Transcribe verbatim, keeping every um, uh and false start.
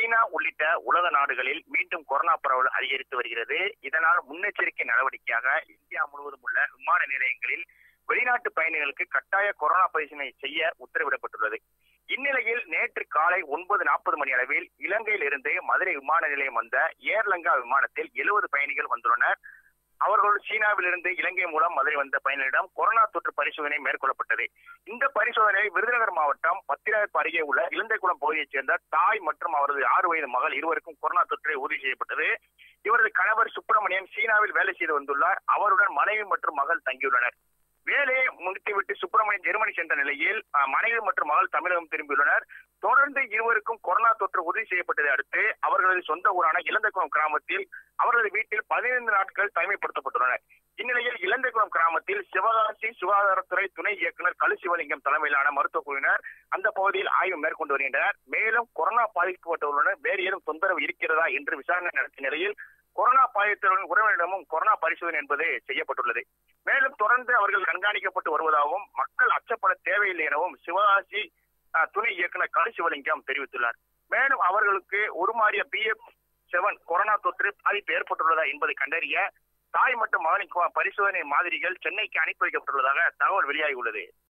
சீனா உள்ளிட்ட உலக நாடுகளில் மீண்டும் கொரோனா பரவல் அதிகரித்து வருகிறது. இதனால் முன்னெச்சரிக்கை நடவடிக்கையாக இந்தியா முழுவதும் உள்ள விமான நிலையங்களில் வெளிநாட்டு பயணிகளுக்கு கட்டாய கொரோனா பரிசோதனை செய்ய உத்தரவிடப்பட்டுள்ளது. இந்நிலையில் நேற்று காலை ஒன்பது நாற்பது மணி அளவில் இலங்கையில் இருந்து மதுரை விமான நிலையம் வந்த ஏர்லங்கா விமானத்தில் எழுபது பயணிகள் வந்துள்ளனர். அவர்கள் சீனாவிலிருந்து இலங்கை மூலம் மதுரை வந்த பயணிகளிடம் கொரோனா தொற்று பரிசோதனை மேற்கொள்ளப்பட்டது. இந்த பரிசோதனை விருதுநகர் மாவட்டம் பத்திராயப்பு அருகே உள்ள இலந்தைக்குளம் பகுதியைச் சேர்ந்த தாய் மற்றும் அவரது ஆறு வயது மகள் இருவருக்கும் கொரோனா தொற்று உறுதி செய்யப்பட்டது. இவரது கணவர் சுப்பிரமணியன் சீனாவில் வேலை செய்து வந்துள்ளார். அவருடன் மனைவி மற்றும் மகள் தங்கியுள்ளனர். வேலையை முடித்துவிட்டு சுப்பிரமணியன் ஜெர்மனி சென்ற நிலையில் மனைவி மற்றும் மகள் தமிழகம் திரும்பியுள்ளனர். தொடர்ந்து இருவருக்கும் கொரோனா தொற்று உறுதி செய்யப்பட்டதை அடுத்து அவர்களது சொந்த ஊரான இலந்தைக்குளம் கிராமத்தில் அவரது வீட்டில் பதினைந்து நாட்கள் தனிமைப்படுத்தப்பட்டுள்ளனர். இந்நிலையில் இலந்தைக்குளம் கிராமத்தில் சிவகாசி சுகாதாரத்துறை துணை இயக்குநர் கலு சிவலிங்கம் தலைமையிலான மருத்துவ குழுவினர் அந்த பகுதியில் ஆய்வு மேற்கொண்டு வருகின்றனர். மேலும் கொரோனா பாதிக்கப்பட்டவர்களுடன் வேறு ஏதும் தொந்தரவு இருக்கிறதா என்று விசாரணை நடத்திய நிலையில் கொரோனா பாதித்தவர்களின் உறவினரிடமும் கொரோனா பரிசோதனை என்பது செய்யப்பட்டுள்ளது. மேலும் தொடர்ந்து அவர்கள் கண்காணிக்கப்பட்டு வருவதாகவும் மக்கள் அச்சப்பட தேவையில்லை எனவும் சிவகாசி துணை இயக்குநர் கலு சிவலிங்கம் தெரிவித்துள்ளார். மேலும் அவர்களுக்கு உருமாறிய பி எஃப் செவன் கொரோனா தொற்று பாதிப்பு ஏற்பட்டுள்ளதா என்பதை கண்டறிய தாய் மற்றும் மகனின் பரிசோதனை மாதிரிகள் சென்னைக்கு அனுப்பி வைக்கப்பட்டுள்ளதாக தகவல் வெளியாகியுள்ளது.